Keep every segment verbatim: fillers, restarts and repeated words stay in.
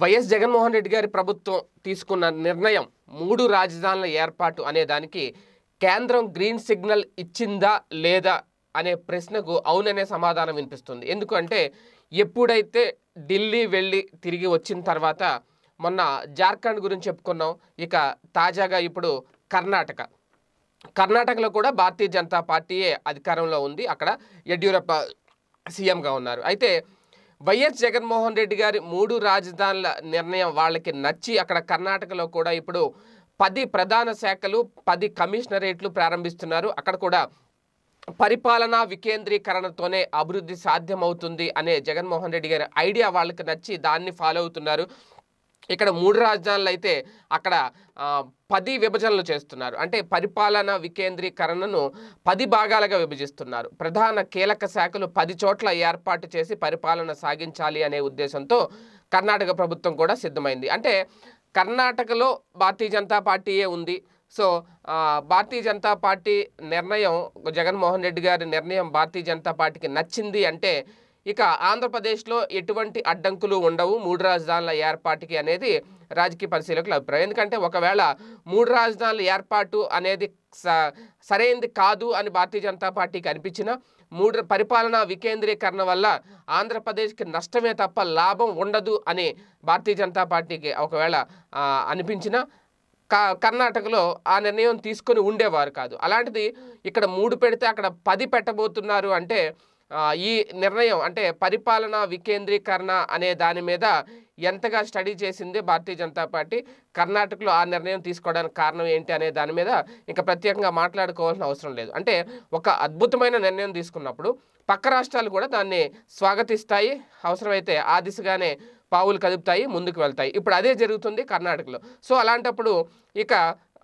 YS Jaganmohan Reddy గారి ప్రభుత్వం తీసుకున్న నిర్ణయం మూడు రాజధానుల ఏర్పాటు అనే దానికి కేంద్రం గ్రీన్ సిగ్నల్ ఇచ్చిందా లేదా అనే ప్రశ్నకు అవుననే సమాధానం వినిపిస్తుంది. ఎందుకంటే ఎప్పుడైతే ఢిల్లీ వెళ్ళి తిరిగి వచ్చిన తర్వాత మొన్న జార్ఖండ్ గురించి చెప్పుకున్నాం, ఇక తాజాగా ఇప్పుడు కర్ణాటక కర్ణాటకలో కూడా భారతీయ జనతా పార్టీయే అధికారంలో ఉంది. అక్కడ యడ్యూరప్ప సీఎంగా ఉన్నారు. అయితే వైఎస్ జగన్మోహన్ రెడ్డి గారి మూడు రాజధానుల నిర్ణయం వాళ్ళకి నచ్చి అక్కడ కర్ణాటకలో కూడా ఇప్పుడు పది ప్రధాన శాఖలు పది కమిషనరేట్లు ప్రారంభిస్తున్నారు. అక్కడ కూడా పరిపాలనా వికేంద్రీకరణతోనే అభివృద్ధి సాధ్యమవుతుంది అనే జగన్మోహన్ రెడ్డి గారి ఐడియా వాళ్ళకి నచ్చి దాన్ని ఫాలో అవుతున్నారు. ఇక్కడ మూడు రాజధానులు అయితే అక్కడ పది విభజనలు చేస్తున్నారు. అంటే పరిపాలనా వికేంద్రీకరణను పది భాగాలుగా విభజిస్తున్నారు. ప్రధాన కీలక శాఖలు పది చోట్ల ఏర్పాటు చేసి పరిపాలన సాగించాలి అనే ఉద్దేశంతో కర్ణాటక ప్రభుత్వం కూడా సిద్ధమైంది. అంటే కర్ణాటకలో భారతీయ జనతా పార్టీయే ఉంది. సో భారతీయ జనతా పార్టీ నిర్ణయం, జగన్మోహన్ రెడ్డి గారి నిర్ణయం భారతీయ జనతా పార్టీకి నచ్చింది అంటే ఇక ఆంధ్రప్రదేశ్లో ఎటువంటి అడ్డంకులు ఉండవు మూడు రాజధానుల ఏర్పాటుకి అనేది రాజకీయ పరిశీలకుల అభిప్రాయం. ఎందుకంటే ఒకవేళ మూడు రాజధానుల ఏర్పాటు అనేది సరైనది కాదు అని భారతీయ జనతా పార్టీకి అనిపించినా, మూడు పరిపాలనా వికేంద్రీకరణ వల్ల ఆంధ్రప్రదేశ్కి నష్టమే తప్ప లాభం ఉండదు అని భారతీయ జనతా పార్టీకి ఒకవేళ అనిపించినా కర్ణాటకలో ఆ నిర్ణయం తీసుకొని ఉండేవారు కాదు. అలాంటిది ఇక్కడ మూడు పెడితే అక్కడ పది పెట్టబోతున్నారు అంటే ఈ నిర్ణయం అంటే పరిపాలనా వికేంద్రీకరణ అనే దాని మీద ఎంతగా స్టడీ చేసింది భారతీయ జనతా పార్టీ, కర్ణాటకలో ఆ నిర్ణయం తీసుకోవడానికి కారణం ఏంటి అనే దాని మీద ఇంకా ప్రత్యేకంగా మాట్లాడుకోవాల్సిన అవసరం లేదు. అంటే ఒక అద్భుతమైన నిర్ణయం తీసుకున్నప్పుడు పక్క రాష్ట్రాలు కూడా దాన్ని స్వాగతిస్తాయి, అవసరమైతే ఆ దిశగానే పావులు కదుపుతాయి, ముందుకు వెళ్తాయి. ఇప్పుడు అదే జరుగుతుంది కర్ణాటకలో. సో అలాంటప్పుడు ఇక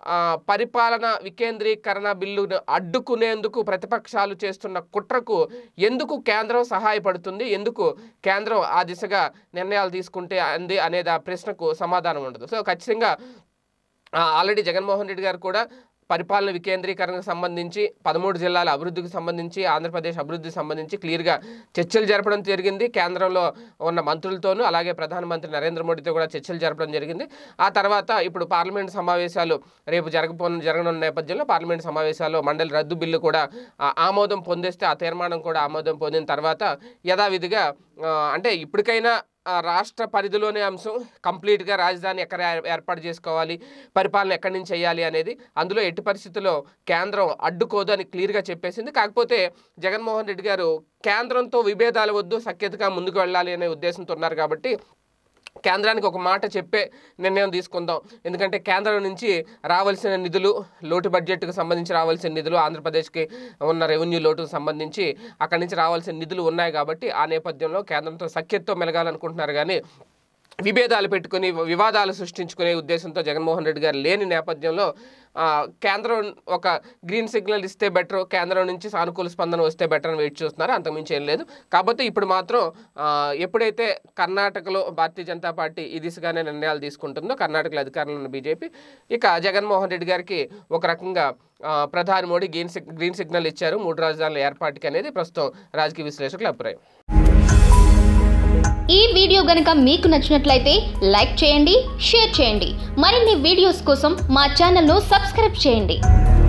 పరిపాలన వికేంద్రీకరణ బిల్లును అడ్డుకునేందుకు ప్రతిపక్షాలు చేస్తున్న కుట్రకు ఎందుకు కేంద్రం సహాయపడుతుంది, ఎందుకు కేంద్రం ఆ దిశగా నిర్ణయాలు తీసుకుంటే అంది అనేది ఆ ప్రశ్నకు సమాధానం ఉండదు. సో ఖచ్చితంగా ఆల్రెడీ జగన్మోహన్ రెడ్డి గారు కూడా పరిపాలన వికేంద్రీకరణకు సంబంధించి పదమూడు జిల్లాల అభివృద్ధికి సంబంధించి ఆంధ్రప్రదేశ్ అభివృద్ధికి సంబంధించి క్లియర్గా చర్చలు జరపడం జరిగింది. కేంద్రంలో ఉన్న మంత్రులతోనూ అలాగే ప్రధానమంత్రి నరేంద్ర మోడీతో కూడా చర్చలు జరపడం జరిగింది. ఆ తర్వాత ఇప్పుడు పార్లమెంటు సమావేశాలు రేపు జరగబో జరగనున్న నేపథ్యంలో పార్లమెంటు సమావేశాల్లో మండలి రద్దు బిల్లు కూడా ఆమోదం పొందేస్తే ఆ తీర్మానం కూడా ఆమోదం పొందిన తర్వాత యథావిధిగా అంటే ఇప్పటికైనా రాష్ట్ర పరిధిలోనే అంశం కంప్లీట్గా రాజధాని ఎక్కడ ఏర్పాటు చేసుకోవాలి, పరిపాలన ఎక్కడి నుంచి చేయాలి అనేది అందులో ఎట్టి పరిస్థితుల్లో కేంద్రం అడ్డుకోదు అని క్లియర్గా చెప్పేసింది. కాకపోతే జగన్మోహన్ రెడ్డి గారు కేంద్రంతో విభేదాలు వద్దు, సఖ్యతగా ముందుకు వెళ్ళాలి అనే ఉద్దేశంతో ఉన్నారు. కాబట్టి కేంద్రానికి ఒక మాట చెప్పే నిర్ణయం తీసుకుందాం. ఎందుకంటే కేంద్రం నుంచి రావాల్సిన నిధులు, లోటు బడ్జెట్కు సంబంధించి రావాల్సిన నిధులు, ఆంధ్రప్రదేశ్కి ఉన్న రెవెన్యూ లోటుకు సంబంధించి అక్కడి నుంచి రావాల్సిన నిధులు ఉన్నాయి. కాబట్టి ఆ నేపథ్యంలో కేంద్రంతో సఖ్యతతో మెలగాలనుకుంటున్నారు. కానీ విభేదాలు పెట్టుకుని వివాదాలు సృష్టించుకునే ఉద్దేశంతో జగన్మోహన్ రెడ్డి గారు లేని నేపథ్యంలో కేంద్రం ఒక గ్రీన్ సిగ్నల్ ఇస్తే బెటర్, కేంద్రం నుంచి సానుకూల స్పందన వస్తే బెటర్ అని వెయిట్ చూస్తున్నారు. అంతకుమించి ఏం లేదు. కాబట్టి ఇప్పుడు మాత్రం ఎప్పుడైతే కర్ణాటకలో భారతీయ జనతా పార్టీ ఈ దిశగానే నిర్ణయాలు తీసుకుంటుందో, కర్ణాటకలో అధికారంలో ఉన్న బీజేపీ, ఇక జగన్మోహన్ రెడ్డి గారికి ఒక రకంగా ప్రధాని మోడీ గ్రీన్ గ్రీన్ సిగ్నల్ ఇచ్చారు మూడు రాజధానుల ఏర్పాటుకి అనేది ప్రస్తుతం రాజకీయ విశ్లేషకుల అభిప్రాయం. ఈ వీడియో గనుక మీకు నచ్చినట్లయితే లైక్ చేయండి, షేర్ చేయండి. మరిన్ని వీడియోస్ కోసం మా ఛానల్ను సబ్స్క్రైబ్ చేయండి.